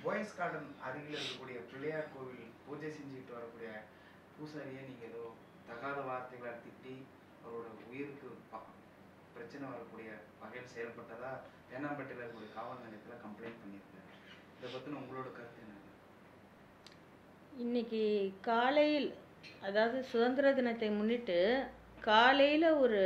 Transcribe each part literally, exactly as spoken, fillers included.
Poes garden அருகில் இருக்கக்கூடிய பிள்ளையார் கோவில் பூஜை செஞ்சுக்கிட்டு வரக்கூடிய பூசாரியை நீங்கள் ஏதோ தகாத வார்த்தைகளை திட்டி அவரோட உயிருக்கு பிரச்சனை வரக்கூடிய வகையில் செயல்பட்டதா தேனாம்பேட்டையில் இருக்கக்கூடிய காவல் நிலையத்தில் கம்ப்ளைண்ட் பண்ணியிருக்காரு. இதை பற்றின உங்களோட கருத்து என்ன? இன்னைக்கு காலையில், அதாவது சுதந்திர தினத்தை முன்னிட்டு காலையில் ஒரு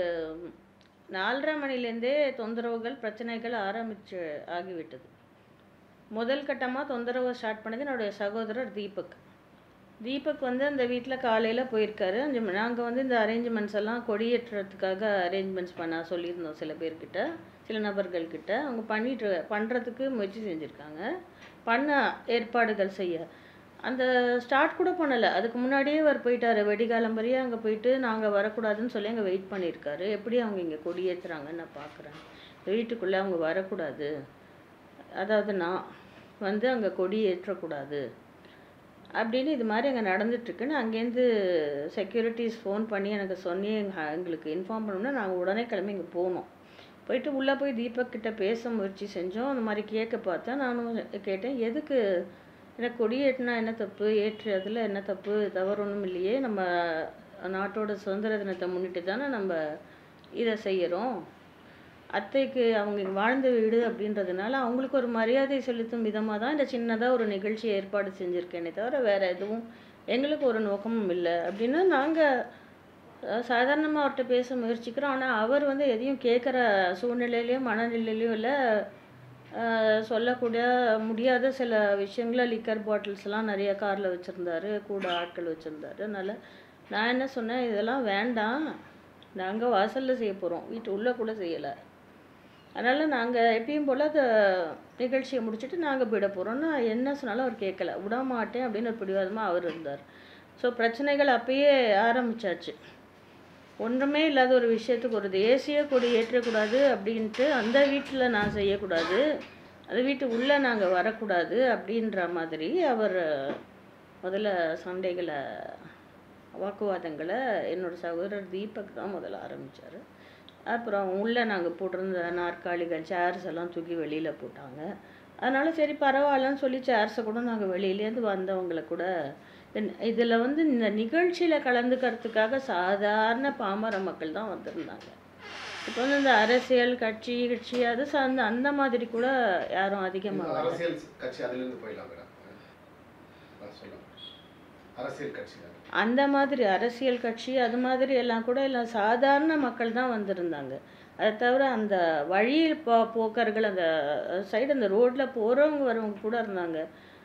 நாலரை மணிலேருந்தே தொந்தரவுகள் பிரச்சனைகள் ஆரம்பிச்சு ஆகிவிட்டது. முதல் கட்டமாக தொந்தரவு ஸ்டார்ட் பண்ணது என்னுடைய சகோதரர் தீபக். தீபக் வந்து அந்த வீட்டில் காலையில் போயிருக்காரு. அந்த நாங்கள் வந்து இந்த அரேஞ்ச்மெண்ட்ஸ் எல்லாம் கொடியேற்றுறதுக்காக அரேஞ்ச்மெண்ட்ஸ் பண்ண சொல்லியிருந்தோம் சில பேர்கிட்ட, சில நபர்கள்கிட்ட. அவங்க பண்ணிட்டு பண்ணுறதுக்கு முயற்சி செஞ்சுருக்காங்க, பண்ண ஏற்பாடுகள் செய்ய. அந்த ஸ்டார்ட் கூட பண்ணலை, அதுக்கு முன்னாடியே அவர் போயிட்டார். வெடிகாலம்பரியே அங்கே போயிட்டு நாங்கள் வரக்கூடாதுன்னு சொல்லி அங்கே வெயிட் பண்ணியிருக்காரு. எப்படி அவங்க இங்கே கொடியேற்றுறாங்கன்னு நான் பார்க்குறேன். வீட்டுக்குள்ளே அவங்க வரக்கூடாது, அதாவது நான் வந்து அங்கே கொடி ஏற்றக்கூடாது அப்படின்னு இது மாதிரி அங்கே நடந்துட்டுருக்குன்னு அங்கேருந்து செக்யூரிட்டிஸ் ஃபோன் பண்ணி எனக்கு சொன்னி எங்களுக்கு இன்ஃபார்ம் பண்ணோம்னா நாங்கள் உடனே கிளம்பி இங்கே போனோம். போயிட்டு உள்ளே போய் தீபக் கிட்ட பேச முயற்சி செஞ்சோம். அந்த மாதிரி கேட்க பார்த்தேன். நானும் கேட்டேன், எதுக்கு எனக்கு கொடி ஏற்றினா என்ன தப்பு, ஏற்று அதில் என்ன தப்பு, தவறு ஒன்றும் இல்லையே, நம்ம நாட்டோட சுதந்திர தினத்தை முன்னிட்டு தானே நம்ம இதை செய்கிறோம். அத்தைக்கு அவங்க வாழ்ந்த வீடு அப்படின்றதுனால அவங்களுக்கு ஒரு மரியாதை செலுத்தும் விதமாக தான் இந்த சின்னதாக ஒரு நிகழ்ச்சி ஏற்பாடு செஞ்சுருக்கேனே தவிர வேறு எதுவும் எங்களுக்கு ஒரு நோக்கமும் இல்லை அப்படின்னு நாங்கள் சாதாரணமாக அவர்கிட்ட பேச முயற்சிக்கிறோம். ஆனால் அவர் வந்து எதையும் கேட்குற சூழ்நிலையிலையும் மனநிலையிலையும் இல்லை. சொல்லக்கூடிய முடியாத சில விஷயங்கள லிக்கர் பாட்டில்ஸ்லாம் நிறைய காரில் வச்சுருந்தாரு, கூட ஆட்கள் வச்சுருந்தாரு. அதனால் நான் என்ன சொன்னேன், இதெல்லாம் வேண்டாம், நாங்கள் வாசலில் செய்ய போகிறோம், வீட்டு உள்ளே கூட செய்யலை. அதனால் நாங்கள் எப்பயும் போல் அந்த நிகழ்ச்சியை முடிச்சுட்டு நாங்கள் போயிட போகிறோம்னா என்ன சொன்னாலும் அவர் கேட்கல. விடமாட்டேன் அப்படின்னு ஒரு பிடிவாதமாக அவர் இருந்தார். ஸோ பிரச்சனைகள் அப்பயே ஆரம்பித்தாச்சு. ஒன்றுமே இல்லாத ஒரு விஷயத்துக்கு ஒரு தேசிய கொடி ஏற்றக்கூடாது அப்படின்ட்டு அந்த வீட்டில் நான் செய்யக்கூடாது, அந்த வீட்டு உள்ளே நாங்கள் வரக்கூடாது அப்படின்ற மாதிரி அவர் முதல்ல சண்டைகளை வாக்குவாதங்களை என்னோடய சகோதரர் தீபக் தான் முதல்ல ஆரம்பித்தார். அப்புறம் உள்ளே நாங்கள் போட்டிருந்த நாற்காலிகள் சேர்ஸ் எல்லாம் தூக்கி வெளியில் போட்டாங்க. அதனால் சரி பரவாயில்லன்னு சொல்லி சேர்ஸை கூட நாங்கள் வெளியிலேருந்து வந்தவங்களை கூட இதில் வந்து இந்த நிகழ்ச்சியில் கலந்துக்கிறதுக்காக சாதாரண பாமர மக்கள் தான் வந்திருந்தாங்க. இப்போ வந்து இந்த அரசியல் கட்சி கட்சி அது சார்ந்த அந்த மாதிரி கூட யாரும் அதிகமாக அரசியல் கட்சி அதிலிருந்து போயிடலாம் அரசியல் கட்சி அந்த மாதிரி அரசியல் கட்சி அது மாதிரி எல்லாம் கூட எல்லாம் சாதாரண மக்கள் தான் வந்திருந்தாங்க. அதை தவிர அந்த வழியில் போ போக்கர்கள் அந்த சைடு அந்த ரோட்டில் போகிறவங்க வரவங்க கூட இருந்தாங்க.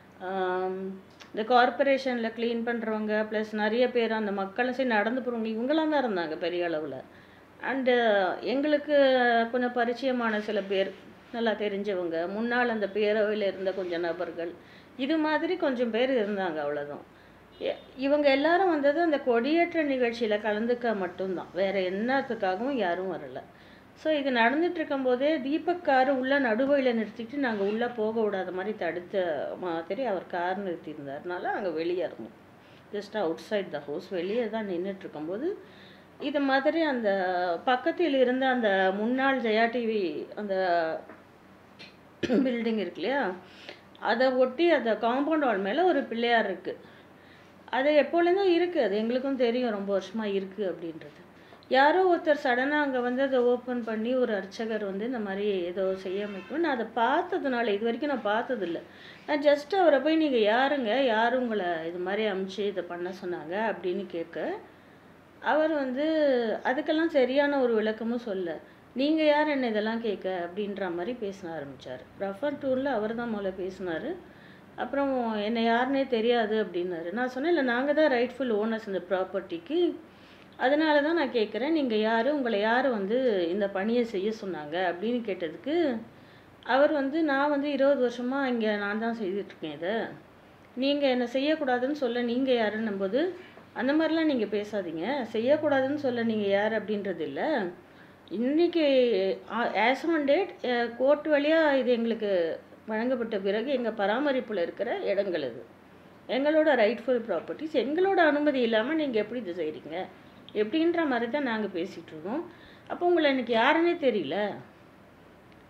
இந்த கார்பரேஷனில் க்ளீன் பண்ணுறவங்க ப்ளஸ் நிறைய பேர் அந்த மக்களும் சரி நடந்து போகிறவங்க இவங்களாம் தான் இருந்தாங்க பெரிய அளவில். அண்டு எங்களுக்கு கொஞ்சம் பரிச்சயமான சில பேர், நல்லா தெரிஞ்சவங்க, முன்னால் அந்த பேரவையில் இருந்த கொஞ்சம் நபர்கள், இது மாதிரி கொஞ்சம் பேர் இருந்தாங்க, அவ்வளோதான். இவங்க எல்லாரும் வந்தது அந்த கொடியேற்ற நிகழ்ச்சியில் கலந்துக்க மட்டும்தான், வேறு என்னத்துக்காகவும் யாரும் வரலை. ஸோ இது நடந்துட்டு இருக்கும்போதே தீபக் கார் உள்ளே நடுவழியில் நிறுத்திட்டு நாங்கள் உள்ளே போக விடாத மாதிரி தடுத்த மாதிரி அவர் கார் நிறுத்தியிருந்தாருனால நாங்கள் வெளியே இருந்தோம். Just outside the house வெளியே தான் நின்றுட்டு இருக்கும்போது இது மாதிரி அந்த பக்கத்தில் இருந்த அந்த முன்னாள் ஜெயா டிவி அந்த பில்டிங் இருக்கு இல்லையா, அதை ஒட்டி அந்த காம்பவுண்ட் வால் மேலே ஒரு பிள்ளையார் இருக்குது. அது எப்போலேருந்தும் இருக்குது, அது எங்களுக்கும் தெரியும், ரொம்ப வருஷமாக இருக்குது அப்படின்றது. யாரோ ஒருத்தர் சடனாக அங்கே வந்து அதை ஓப்பன் பண்ணி ஒரு அர்ச்சகர் வந்து இந்த மாதிரி ஏதோ செய்ய வைக்கணும். நான் அதை பார்த்ததுனால, இது வரைக்கும் நான் பார்த்ததில்ல, நான் ஜஸ்ட் அவரை போய் நீங்கள் யாருங்க, யார் உங்களை இது மாதிரி அமுச்சு இதை பண்ண சொன்னாங்க அப்படின்னு கேட்க, அவர் வந்து அதுக்கெல்லாம் சரியான ஒரு விளக்கமும் சொல்ல, நீங்கள் யார் என்ன இதெல்லாம் கேட்க அப்படின்ற மாதிரி பேச ஆரம்பித்தார். ரஃபர் டூரில் அவர் தான் முதல்ல பேசினார். அப்புறம் என்னை யாருன்னே தெரியாது அப்படின்னாரு. நான் சொன்னேன், இல்லை நாங்கள் தான் ரைட்ஃபுல் ஓனர்ஸ் இந்த ப்ராப்பர்ட்டிக்கு, அதனால தான் நான் கேட்குறேன், நீங்கள் யார், உங்களை யார் வந்து இந்த பணியை செய்ய சொன்னாங்க அப்படின்னு கேட்டதுக்கு அவர் வந்து, நான் வந்து இருபது வருஷமாக இங்கே நான் தான் செய்துட்ருக்கேன், இதை நீங்கள் என்னை செய்யக்கூடாதுன்னு சொல்ல நீங்கள் யாருன்னும் போது அந்த மாதிரிலாம் நீங்கள் பேசாதீங்க, செய்யக்கூடாதுன்னு சொல்ல நீங்கள் யார் அப்படின்றது இல்லை, இன்றைக்கி ஆஸ் ஆன் டேட் கோர்ட் வழியாக இது எங்களுக்கு வழங்கப்பட்ட பிறகு எங்கள் பராமரிப்பில் இருக்கிற இடங்கள் இது எங்களோட ரைட்ஃபுல் ப்ராப்பர்ட்டிஸ், எங்களோட அனுமதி இல்லாமல் நீங்கள் எப்படி இது செய்கிறீங்க எப்படின்ற மாதிரி தான் நாங்கள் பேசிகிட்டு இருக்கோம். அப்போ உங்களை எனக்கு யாருன்னே தெரியல,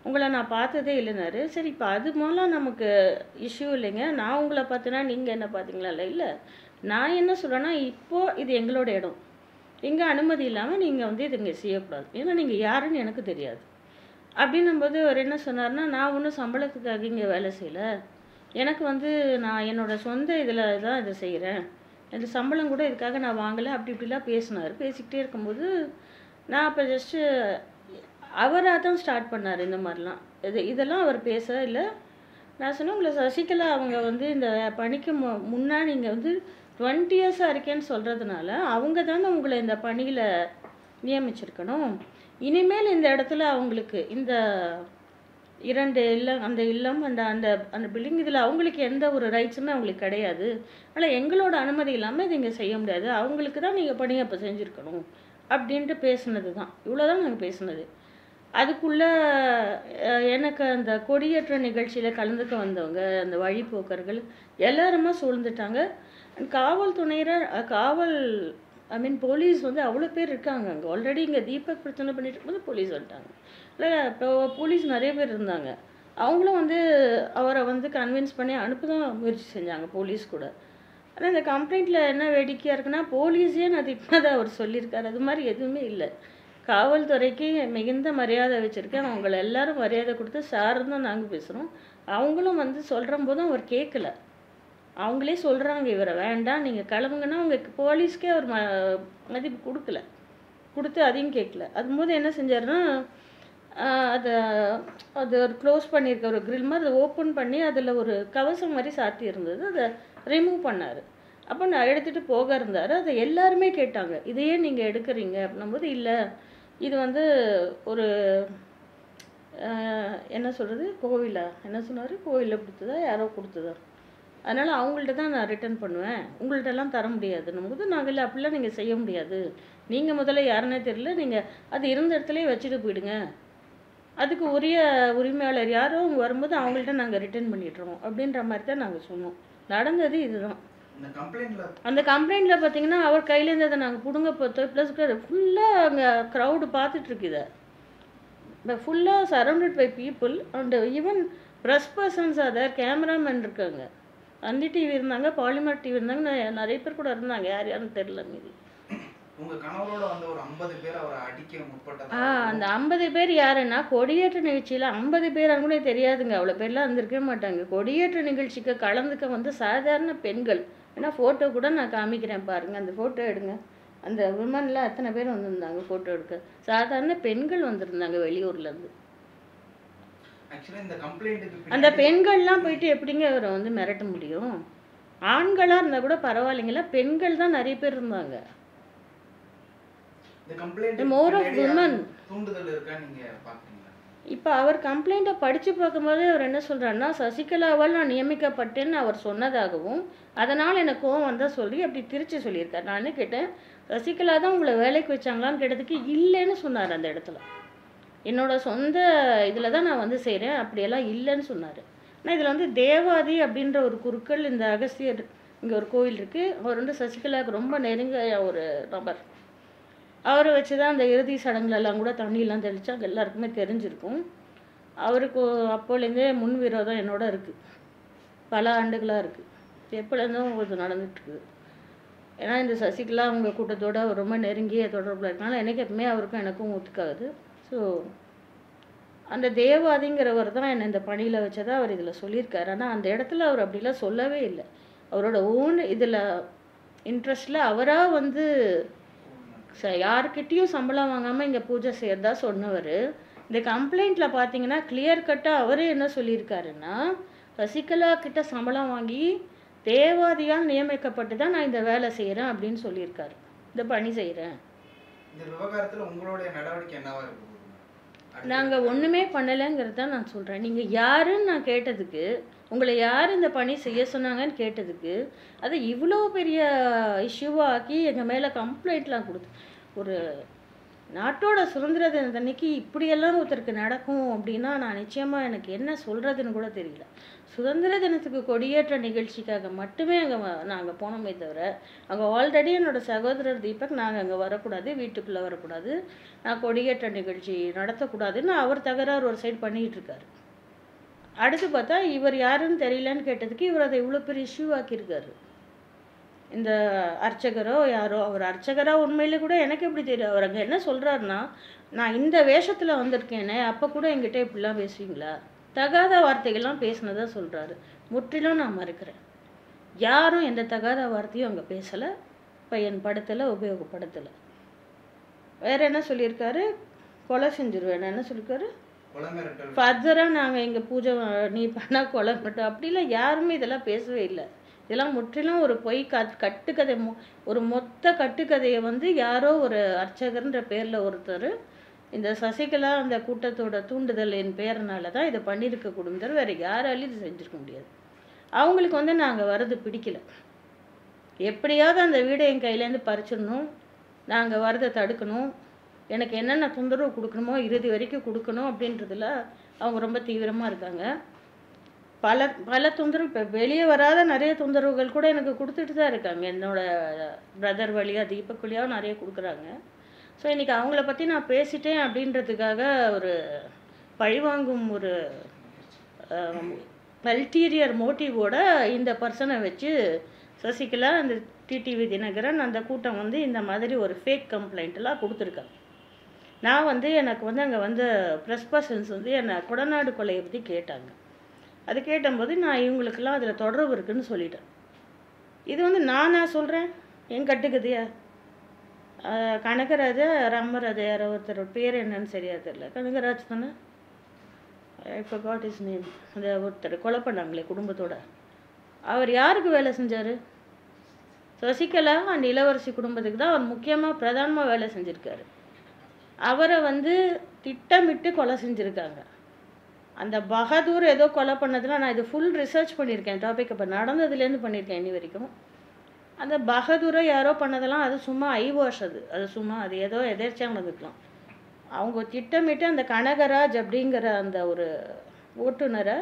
உங்களை நான் பார்த்ததே இல்லைனாரு. சரி இப்போ அது மூலம் நமக்கு இஷ்யூ இல்லைங்க, நான் உங்களை பார்த்தேன்னா நீங்கள் என்ன பார்த்தீங்களா? இல்லை இல்லை நான் என்ன சொல்கிறேன்னா, இப்போது இது எங்களோட இடம், எங்கள் அனுமதி இல்லாமல் நீங்கள் வந்து இது இங்கே செய்யக்கூடாது, ஏன்னா நீங்கள் யாருன்னு எனக்கு தெரியாது அப்படின்னும்போது அவர் என்ன சொன்னார்னா, நான் ஒன்றும் சம்பளத்துக்காக இங்கே வேலை செய்யலை, எனக்கு வந்து நான் என்னோட சொந்த இதில் தான் இதை செய்கிறேன், இந்த சம்பளம் கூட இதுக்காக நான் வாங்கலை அப்படி இப்படிலாம் பேசினார். பேசிக்கிட்டே இருக்கும்போது நான் அப்போ ஜஸ்ட்டு அவராக தான் ஸ்டார்ட் பண்ணார் இந்த மாதிரிலாம். இது இதெல்லாம் அவர் பேச இல்லை. நான் சொன்னேன், உங்களை சசிகலா அவங்க வந்து இந்த பணிக்கு மு முன்னாடி நீங்கள் வந்து டுவெண்ட்டி இயர்ஸாக இருக்கேன்னு சொல்கிறதுனால அவங்க தானே உங்களை இந்த பணியில் நியமிச்சிருக்கணும். இனிமேல் இந்த இடத்துல அவங்களுக்கு இந்த இரண்டு இல்லம், அந்த இல்லம் அந்த அந்த அந்த பில்டிங் இதில் அவங்களுக்கு எந்த ஒரு ரைட்ஸுமே அவங்களுக்கு கிடையாது, ஆனால் எங்களோட அனுமதி இல்லாமல் இது இங்கே செய்ய முடியாது, அவங்களுக்கு தான் நீங்கள் பணியை அப்போ செஞ்சுருக்கணும் அப்படின்ட்டு பேசுனது தான். இவ்வளோதான் நாங்கள் பேசுனது. அதுக்குள்ளே எனக்கு அந்த கொடியேற்ற நிகழ்ச்சியில் கலந்துக்க வந்தவங்க அந்த வழிபோக்கர்கள் எல்லாருமே சூழ்ந்துட்டாங்க. காவல்துறையினர் காவல் ஐ மீன் போலீஸ் வந்து அவ்வளோ பேர் இருக்காங்க அங்கே. ஆல்ரெடி இங்கே தீபக் பிரச்சனை பண்ணிட்டு இருக்கும்போது போலீஸ் வந்துட்டாங்க. இல்லை இப்போ போலீஸ் நிறைய பேர் இருந்தாங்க. அவங்களும் வந்து அவரை வந்து கன்வின்ஸ் பண்ணி அனுப்ப தான் முயற்சி செஞ்சாங்க போலீஸ் கூட. ஆனால் இந்த கம்ப்ளைண்ட்டில் என்ன வேடிக்கையாக இருக்குன்னா, போலீஸே நான் திட்டினதை அவர் சொல்லியிருக்காரு. அது மாதிரி எதுவுமே இல்லை. காவல்துறைக்கு மிகுந்த மரியாதை வச்சுருக்கேன், அவங்கள எல்லாரும் மரியாதை கொடுத்து சார்னு தான் நாங்கள் பேசுகிறோம். அவங்களும் வந்து சொல்கிற போதும் அவர் கேட்கல. அவங்களே சொல்கிறாங்க இவரை வேண்டாம் நீங்கள் கிளம்புங்கன்னா, அவங்க போலீஸ்க்கே அவர் ம மதிப்பு கொடுக்கல, கொடுத்து அதையும் கேட்கல. அதும்போது என்ன செஞ்சாருன்னா, அதை அது ஒரு க்ளோஸ் பண்ணியிருக்க ஒரு கிரில் மாதிரி அதை ஓப்பன் பண்ணி அதில் ஒரு கவசம் மாதிரி சாத்தி இருந்தது, அதை ரிமூவ் பண்ணார். அப்போ நான் எடுத்துகிட்டு போக இருந்தார். அதை எல்லாருமே கேட்டாங்க, இதையே நீங்கள் எடுக்கிறீங்க அப்படின்னும்போது, இல்லை இது வந்து ஒரு என்ன சொல்கிறது கோவிலா என்ன சொன்னார், கோவிலில் கொடுத்ததா யாரோ கொடுத்ததா, அதனால் அவங்கள்ட்ட தான் நான் ரிட்டர்ன் பண்ணுவேன், உங்கள்கிட்டலாம் தர முடியாதுன்னும் போது, நாங்கள் இல்லை அப்படிலாம் நீங்கள் செய்ய முடியாது, நீங்கள் முதல்ல யாருன்னே தெரியல, நீங்கள் அது இருந்த இடத்துலையே வச்சுட்டு போயிடுங்க, அதுக்கு உரிய உரிமையாளர் யாரோ அவங்க வரும்போது அவங்கள்ட்ட நாங்கள் ரிட்டர்ன் பண்ணிடுறோம் அப்படின்ற மாதிரி தான் நாங்கள் சொன்னோம். நடந்தது இதுதான். அந்த கம்ப்ளைண்ட்டில் பார்த்தீங்கன்னா அவர் கையிலேருந்து அதை நாங்கள் பிடுங்க பார்த்தோம். ப்ளஸ் ஃபுல்லாக அங்கே க்ரௌடு பார்த்துட்ருக்கு, இதை இப்போ ஃபுல்லாக surrounded by people and even press persons அதை கேமராமேன் இருக்காங்க, அந்தி டிவி இருந்தாங்க, பாலிமர் டிவி இருந்தாங்க, நிறைய பேர் கூட இருந்தாங்க, யார் யாருன்னு தெரியல மீதி. உங்க கணவரோட வந்து ஒரு ஐம்பது பேர் அவரை அடிக்க முற்பட்டதா? ஆ அந்த ஐம்பது பேர் யாருன்னா, கொடியேற்ற நிகழ்ச்சியில் ஐம்பது பேர் கூட தெரியாதுங்க, அவ்வளோ பேர்லாம் வந்திருக்கவே மாட்டாங்க. கொடியேற்ற நிகழ்ச்சிக்கு கலந்துக்க வந்து சாதாரண பெண்கள், ஏன்னா ஃபோட்டோ கூட நான் காமிக்கிறேன் பாருங்கள், அந்த ஃபோட்டோ எடுங்க, அந்த விமனில் அத்தனை பேர் வந்திருந்தாங்க ஃபோட்டோ எடுக்க, சாதாரண பெண்கள் வந்திருந்தாங்க வெளியூர்லேருந்து. அந்த பெண்கள்லாம் போயிட்டு எப்படிங்க அவரை வந்து மிரட்ட முடியும்? ஆண்களாக இருந்தால் கூட பரவாயில்லைங்களா, பெண்கள் தான் நிறைய பேர் இருந்தாங்க. More of women. இப்போ அவர் கம்ப்ளைண்ட்டை படித்து பார்க்கும்போது அவர் என்ன சொல்கிறாருன்னா, சசிகலாவால் நான் நியமிக்கப்பட்டேன்னு அவர் சொன்னதாகவும், அதனால் எனக்கு கோவம் வந்தால் சொல்லி அப்படி திருச்சி சொல்லியிருக்காரு. நான் என்ன கேட்டேன், சசிகலா தான் உங்களை வேலைக்கு வச்சாங்களான்னு கேட்டதுக்கு இல்லைன்னு சொன்னார். அந்த இடத்துல என்னோட சொந்த இதில் தான் நான் வந்து செய்கிறேன், அப்படியெல்லாம் இல்லைன்னு சொன்னார். ஆனால் இதில் வந்து தேவாதி அப்படின்ற ஒரு குருக்கள், இந்த அகஸ்தியர் இங்கே ஒரு கோவில் இருக்குது, அவர் வந்து சசிகலாவுக்கு ரொம்ப நெருங்கிய ஒரு நபர். அவரை வச்சு தான் அந்த இறுதி சடங்குலெல்லாம் கூட தண்ணியெலாம் தெளித்து அங்கே எல்லாருக்குமே தெரிஞ்சிருக்கும். அவருக்கு அப்போலேருந்தே முன் விரோதம் என்னோட இருக்குது, பல ஆண்டுகளாக இருக்குது, எப்போலேருந்தும் இது நடந்துட்டுருக்குது. ஏன்னா இந்த சசிகலா அவங்க கூட்டத்தோடு அவர் ரொம்ப நெருங்கிய தொடர்பில் இருக்கனால எனக்கு எப்பவுமே அவருக்கும் எனக்கும் ஒத்துக்காது. ஸோ அந்த தேவாதிங்கிறவர் தான் என்னை இந்த பணியில் வச்சதாக அவர் இதில் சொல்லியிருக்காரு. ஆனால் அந்த இடத்துல அவர் அப்படிலாம் சொல்லவே இல்லை. அவரோட ஓன் இதில் இன்ட்ரெஸ்டில் அவராக வந்து ச யாருக்கிட்டேயும் சம்பளம் வாங்காமல் இங்கே பூஜை செய்கிறதா சொன்னவர். இந்த கம்ப்ளைண்ட்டில் பார்த்தீங்கன்னா கிளியர் கட்டாக அவரே என்ன சொல்லியிருக்காருன்னா, சசிகலா கிட்ட சம்பளம் வாங்கி தேவாதியால் நியமிக்கப்பட்டு தான் நான் இந்த வேலை செய்கிறேன் அப்படின்னு சொல்லியிருக்காரு, இந்த பணி செய்கிறேன். இந்த விவகாரத்தில் உங்களுடைய நடவடிக்கை என்னவா இருக்கு? நாங்கள் ஒன்றுமே பண்ணலைங்கிறது தான் நான் சொல்கிறேன். நீங்கள் யாருன்னு நான் கேட்டதுக்கு, உங்களை யார் இந்த பணி செய்ய சொன்னாங்கன்னு கேட்டதுக்கு, அதை இவ்வளோ பெரிய இஷ்யூவாக ஆக்கி எங்கள் மேலே கம்ப்ளைண்ட்லாம் கொடுத்து, ஒரு நாட்டோட சுதந்திர தினத்தன்னைக்கு இப்படியெல்லாம் ஒருத்தருக்கு நடக்கும் அப்படின்னா நான் நிச்சயமாக எனக்கு என்ன சொல்கிறதுன்னு கூட தெரியல. சுதந்திர தினத்துக்கு கொடியேற்ற நிகழ்ச்சிக்காக மட்டுமே அங்கே நாங்கள் போனோமே தவிர, அங்கே ஆல்ரெடி என்னோடய சகோதரர் தீபக் நாங்கள் அங்கே வரக்கூடாது, வீட்டுக்குள்ளே வரக்கூடாது, நான் கொடியேற்ற நிகழ்ச்சி நடத்தக்கூடாதுன்னு அவர் தகராறு ஒரு சைடு பண்ணிகிட்டு இருக்காரு. அடுத்து பார்த்தா இவர் யாருன்னு தெரியலன்னு கேட்டதுக்கு இவர் அதை இவ்வளோ பெரிய இஷ்யூ ஆக்கியிருக்காரு. இந்த அர்ச்சகரோ யாரோ, அவர் அர்ச்சகராக உண்மையிலே கூட எனக்கு எப்படி தெரியும். அவர் அங்கே என்ன சொல்கிறாருன்னா, நான் இந்த வேஷத்தில் வந்திருக்கேனே, அப்போ கூட என்கிட்ட இப்படிலாம் பேசுவீங்களா, தகாத வார்த்தைகள்லாம் பேசினதா சொல்கிறாரு. முற்றிலும் நான் மறுக்கிறேன். யாரும் எந்த தகாத வார்த்தையும் அங்கே பேசலை, பயன்படுத்தலை, உபயோகப்படுத்தலை. வேறு என்ன சொல்லியிருக்காரு, கொலை செஞ்சுருவேன் என்ன சொல்லியிருக்காரு, ஃபர்தராக நாங்கள் இங்கே பூஜை நீ பண்ணால் கொலை மட்டும் அப்படிலாம் யாருமே இதெல்லாம் பேசவே இல்லை. இதெல்லாம் முற்றிலும் ஒரு பொய் கட் கட்டுக்கதை மொ ஒரு மொத்த கட்டுக்கதையை வந்து யாரோ ஒரு அர்ச்சகர்ன்ற பேரில் ஒருத்தர் இந்த சசிகலா அந்த கூட்டத்தோட தூண்டுதலின் பேரனால தான் இதை பண்ணியிருக்க கூடும், வேறு யாராலையும் இது செஞ்சுருக்க முடியாது. அவங்களுக்கு வந்து நாங்கள் வரது பிடிக்கல, எப்படியாவது அந்த வீடை என் கையிலேருந்து பறிச்சிடணும், நாங்கள் வரதை தடுக்கணும், எனக்கு என்னென்ன தொந்தரவு கொடுக்கணுமோ இறுதி வரைக்கும் கொடுக்கணும் அப்படின்றதுல அவங்க ரொம்ப தீவிரமாக இருக்காங்க. பல பல தொந்தரவு, இப்போ வெளியே வராத நிறைய தொந்தரவுகள் கூட எனக்கு கொடுத்துட்டு தான் இருக்காங்க. என்னோடய பிரதர் வழியாக தீபக் வழியாக நிறைய கொடுக்குறாங்க. ஸோ இன்றைக்கி அவங்கள பற்றி நான் பேசிட்டேன் அப்படின்றதுக்காக ஒரு பழிவாங்கும் ஒரு அல்டீரியர் மோட்டிவோட இந்த பர்சனை வச்சு சசிகலா அந்த டிடிவி தினகரன் அந்த கூட்டம் வந்து இந்த மாதிரி ஒரு ஃபேக் கம்ப்ளைண்ட்டெல்லாம் கொடுத்துருக்காங்க. நான் வந்து எனக்கு வந்து அங்கே வந்து ப்ரெஸ் பர்சன்ஸ் வந்து என்னை கொடநாடு கொலையை பற்றி கேட்டாங்க. அது கேட்டபோது நான் இவங்களுக்கெல்லாம் அதில் தொடர்பு இருக்குதுன்னு சொல்லிட்டேன். இது வந்து நானாக சொல்கிறேன், என் கட்டுக்கதையா, கனகராஜா ரம்மராஜ யாரோ ஒருத்தர் பேர் என்னன்னு சரியா தெரியல, கனகராஜ் தானே, இப்போ காட் இஸ் நேம், அந்த ஒருத்தர் கொலை பண்ணாங்களே குடும்பத்தோட, அவர் யாருக்கு வேலை செஞ்சார், சசிகலா அண்ட் இளவரசி குடும்பத்துக்கு தான் அவர் முக்கியமாக பிரதானமாக வேலை செஞ்சுருக்காரு. அவரை வந்து திட்டமிட்டு கொலை செஞ்சுருக்காங்க. அந்த பகதூர் ஏதோ கொலை பண்ணதுலாம் நான் இது ஃபுல் ரிசர்ச் பண்ணியிருக்கேன், டாபிக் இப்போ நடந்ததுலேருந்து பண்ணியிருக்கேன் இனி வரைக்கும். அந்த பகதூரை யாரோ பண்ணதெல்லாம் அது சும்மா ஐ வாஷ், அது அது சும்மா அது ஏதோ எதேர்ச்சியாக நடந்துக்கலாம். அவங்க திட்டமிட்டு அந்த கனகராஜ் அப்படிங்கிற அந்த ஒரு ஓட்டுநரை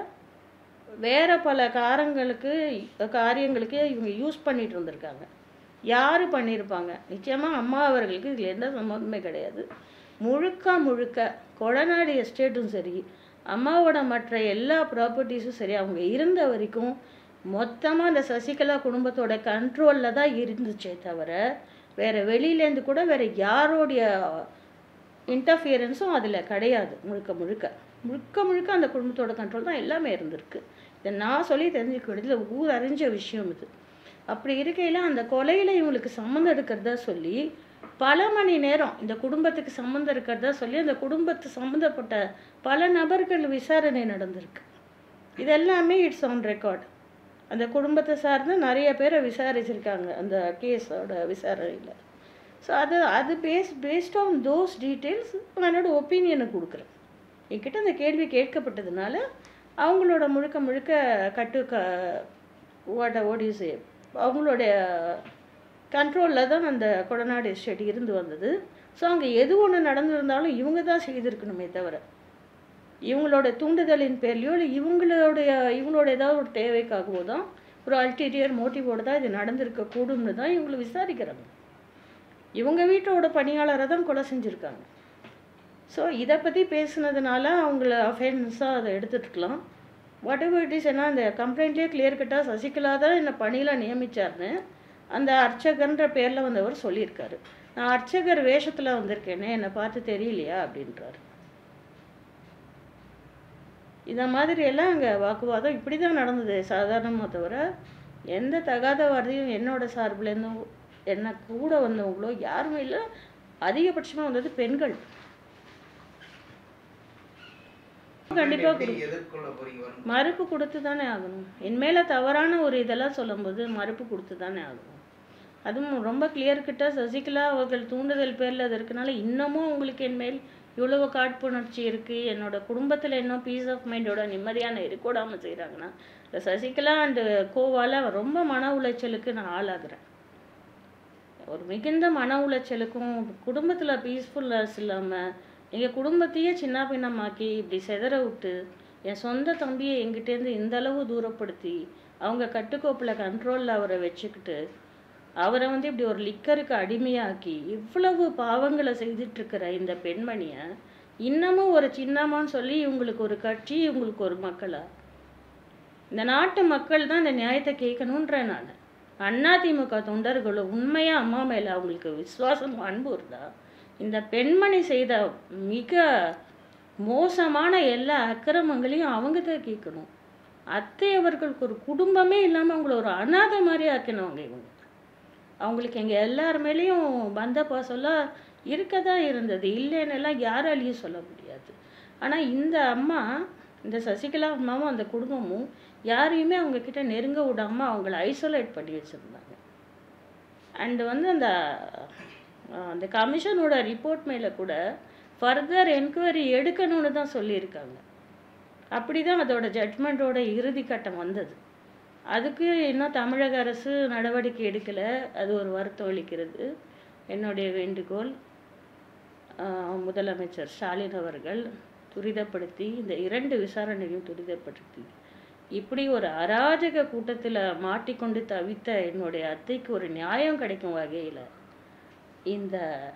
வேறு பல காரங்களுக்கு காரியங்களுக்கு இவங்க யூஸ் பண்ணிகிட்டு இருந்திருக்காங்க. யார் பண்ணியிருப்பாங்க, நிச்சயமாக அம்மா அவர்களுக்கு இதில் எந்த சம்மந்தமே கிடையாது. முழுக்க முழுக்க கொடநாடு எஸ்டேட்டும் சரி, அம்மாவோட மற்ற எல்லா ப்ராப்பர்ட்டிஸும் சரி, அவங்க இருந்த வரைக்கும் மொத்தமாக அந்த சசிகலா குடும்பத்தோட கண்ட்ரோலில் தான் இருந்துச்சே தவிர வேறு வெளியிலேருந்து கூட வேறு யாரோடைய இன்டர்ஃபியரன்ஸும் அதில் கிடையாது. முழுக்க முழுக்க முழுக்க முழுக்க அந்த குடும்பத்தோட கண்ட்ரோல் தான் எல்லாமே இருந்திருக்கு. இதை நான் சொல்லி தெரிஞ்சுக்க வேண்டியது ஊர் அறிஞ்ச விஷயம் இது. அப்படி இருக்கையில் அந்த கொலையில் இவங்களுக்கு சம்மந்தம் எடுக்கிறதா சொல்லி பல மணி நேரம் இந்த குடும்பத்துக்கு சம்மந்தம் இருக்கிறதா சொல்லி அந்த குடும்பத்து சம்மந்தப்பட்ட பல நபர்கள் விசாரணை நடந்திருக்கு. இதெல்லாமே இட்ஸ் ஆன் ரெக்கார்ட். அந்த குடும்பத்தை சார்ந்து நிறைய பேரை விசாரிச்சிருக்காங்க அந்த கேஸோட விசாரணையில். ஸோ அது அது base based on those details நான் என்னோடய ஒப்பீனியனை கொடுக்குறேன். என்கிட்ட அந்த கேள்வி கேட்கப்பட்டதுனால அவங்களோட முழுக்க முழுக்க கட்டு க வாட் ஓடியூசே அவங்களுடைய கண்ட்ரோலில் தான் அந்த கொடநாடு எஸ்டேட் இருந்து வந்தது. ஸோ அங்கே எது ஒன்று நடந்திருந்தாலும் இவங்க தான் செய்திருக்கணுமே தவிர இவங்களோட தூண்டுதலின் பேர்லையோ இல்லை இவங்களுடைய இவங்களோட ஏதாவது ஒரு தேவைக்காகவோ தான் ஒரு அல்டீரியர் மோட்டிவோடு தான் இது நடந்திருக்கக்கூடும்னு தான் இவங்களை விசாரிக்கிறாங்க. இவங்க வீட்டோட பணியாளரை தான் கொலை செஞ்சுருக்காங்க. ஸோ இதை பற்றி பேசுனதுனால அவங்கள அஃபென்ஸாக அதை எடுத்துட்டுருக்கலாம். வாட் எவர் இட் இஸ், ஏன்னா அந்த கம்ப்ளைண்ட்லேயே கிளியர் கட்டாக சசிகலா தான் என்னை பணியில் நியமித்தார்னு அந்த அர்ச்சகர்ன்ற பேரில் வந்தவர் சொல்லியிருக்காரு. நான் அர்ச்சகர் வேஷத்தில் வந்திருக்கேனே, என்னை பார்த்து தெரியலையா அப்படின்றாரு. இந்த மாதிரி எல்லாம் அங்கே வாக்குவாதம் இப்படி தான் நடந்தது சாதாரணமாக தவிர எந்த தகாத வார்த்தையும் என்னோட சார்பிலேருந்தும் என்ன கூட வந்தவங்களோ யாருமே இல்லை. அதிகபட்சமாக வந்தது பெண்கள். கண்டிப்பாக மறுப்பு கொடுத்து தானே ஆகணும். என்மேல தவறான ஒரு இதெல்லாம் சொல்லும்போது மறுப்பு கொடுத்து தானே ஆகணும். அதுவும் ரொம்ப கிளியர் கிட்ட சசிகலா அவர்கள் தூண்டுதல் பேரில் அது இருக்கனால இன்னமும் அவங்களுக்கு என்மேல் இவ்வளவு காழ்ப்புணர்ச்சி இருக்குது. என்னோட குடும்பத்தில் இன்னும் பீஸ் ஆஃப் மைண்டோட நிம்மதியான இருக்கக்கூடாமல் செய்கிறாங்கன்னா இந்த சசிகலா அண்டு கோவால் ரொம்ப மன உளைச்சலுக்கு நான் ஆளாகிறேன். ஒரு மிகுந்த மன உளைச்சலுக்கும் குடும்பத்தில் பீஸ்ஃபுல்னஸ் இல்லாமல் எங்கள் குடும்பத்தையே சின்ன பின்னமாக்கி இப்படி செதற விட்டு என் சொந்த தம்பியை எங்கிட்டேருந்து இந்த அளவு தூரப்படுத்தி அவங்க கட்டுக்கோப்பில் கண்ட்ரோலில் அவரை வச்சுக்கிட்டு அவரை வந்து இப்படி ஒரு லிக்கருக்கு அடிமையாக்கி இவ்வளவு பாவங்களை செய்துட்ருக்கிற இந்த பெண்மணியை இன்னமும் ஒரு சின்னம்மான்னு சொல்லி இவங்களுக்கு ஒரு கட்சி இவங்களுக்கு ஒரு மக்களா? இந்த நாட்டு மக்கள் தான் இந்த நியாயத்தை கேட்கணுன்றேன் நான். அதிமுக தொண்டர்களும் உண்மையாக அம்மா மேலே அவங்களுக்கு விசுவாசம் அன்பு இருந்தா இந்த பெண்மணி செய்த மிக மோசமான எல்லா அக்கிரமங்களையும் அவங்க தான் கேட்கணும். அத்தை அவர்களுக்கு ஒரு குடும்பமே இல்லாமல் அவங்கள ஒரு அநாதை மாதிரி ஆக்கினவங்க இவங்க. அவங்களுக்கு எங்கள் எல்லார் மேலேயும் பந்த பாசம்லாம் இருக்க தான் இருந்தது, இல்லைன்னெல்லாம் யாராலையும் சொல்ல முடியாது. ஆனால் இந்த அம்மா, இந்த சசிகலா அம்மாவும் அந்த குடும்பமும் யாரையுமே அவங்கக்கிட்ட நெருங்க விடாமல் அவங்கள ஐசோலேட் பண்ணி வச்சுருந்தாங்க. அண்டு வந்து அந்த அந்த கமிஷனோட ரிப்போர்ட் மேலே கூட ஃபர்தர் என்கொயரி எடுக்கணும்னு தான் சொல்லியிருக்காங்க. அப்படி தான் அதோட ஜட்மெண்ட்டோட இறுதி கட்டம் வந்தது. அதுக்கு இன்னும் தமிழக அரசு நடவடிக்கை எடுக்கலை. அது ஒரு வருத்தம் அளிக்கிறது. என்னுடைய வேண்டுகோள், முதலமைச்சர் ஸ்டாலின் அவர்கள் துரிதப்படுத்தி இந்த இரண்டு விசாரணையும் துரிதப்படுத்தி இப்படி ஒரு அராஜக கூட்டத்தில் மாட்டிக்கொண்டு தவித்த என்னுடைய அத்தைக்கு ஒரு நியாயம் கிடைக்கும் வகையில் இந்த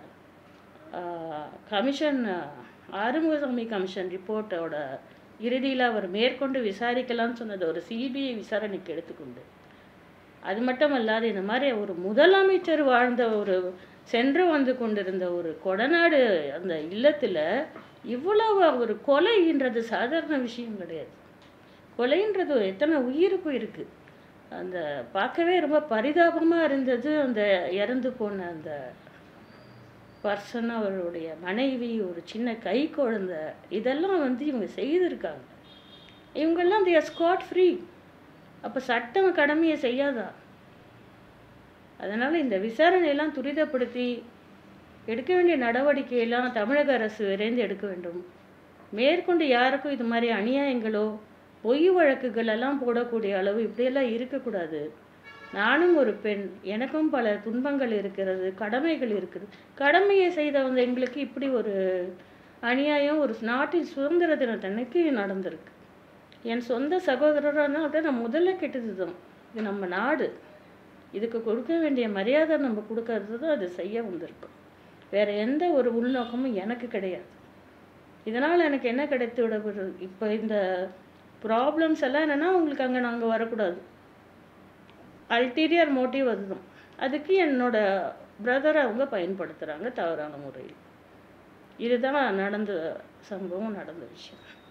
கமிஷன், ஆறுமுகசாமி கமிஷன் ரிப்போர்ட்டோட இறுதியில் அவர் மேற்கொண்டு விசாரிக்கலாம்னு சொன்னது ஒரு சிபிஐ விசாரணைக்கு எடுத்துக்கொண்டு, அது மட்டும் அல்லாது இந்த மாதிரி ஒரு முதலமைச்சர் வாழ்ந்த ஒரு சென்று வந்து கொண்டிருந்த ஒரு கொடநாடு அந்த இல்லத்தில் இவ்வளவு ஒரு கொலைன்றது சாதாரண விஷயம் கிடையாது. கொலைன்றது எத்தனை உயிருக்கும் இருக்குது. அந்த பார்க்கவே ரொம்ப பரிதாபமாக இருந்தது. அந்த இறந்து போன அந்த பர்சன், அவருடைய மனைவி, ஒரு சின்ன கை குழந்தை, இதெல்லாம் வந்து இவங்க செய்திருக்காங்க. இவங்கெல்லாம் தி ஆர் ஸ்காட் ஃப்ரீ. அப்போ சட்டம் கடமையை செய்யாதா? அதனால் இந்த விசாரணையெல்லாம் துரிதப்படுத்தி எடுக்க வேண்டிய நடவடிக்கையெல்லாம் தமிழக அரசு விரைந்து எடுக்க வேண்டும். மேற்கொண்டு யாருக்கும் இது மாதிரி அநியாயங்களோ பொய் வழக்குகள் எல்லாம் போடக்கூடிய அளவு இப்படியெல்லாம் இருக்கக்கூடாது. நானும் ஒரு பெண், எனக்கும் பல துன்பங்கள் இருக்கிறது, கடமைகள் இருக்குது. கடமையை செய்தவங்க எங்களுக்கு இப்படி ஒரு அநியாயம் ஒரு நாட்டின் சுதந்திர தினத்தன்னைக்கு நடந்திருக்கு. என் சொந்த சகோதரரான நான் முதல்ல கெட்டது தான். இது நம்ம நாடு, இதுக்கு கொடுக்க வேண்டிய மரியாதை நம்ம கொடுக்கறது தான் அது செய்ய வந்திருக்கோம். வேறு எந்த ஒரு உள்நோக்கமும் எனக்கு கிடையாது. இதனால் எனக்கு என்ன கிடைத்து விடப்படுது? இப்போ இந்த ப்ராப்ளம்ஸ் எல்லாம் என்னென்னா, உங்களுக்கு அங்கே நாங்கள் வரக்கூடாது, அல்டீரியர் மோட்டிவ் அதுதான். அதுக்கு என்னோட பிரதரை அவங்க பயன்படுத்துகிறாங்க தவறான முறையில். இதுதான் நடந்த சம்பவம், நடந்த விஷயம்.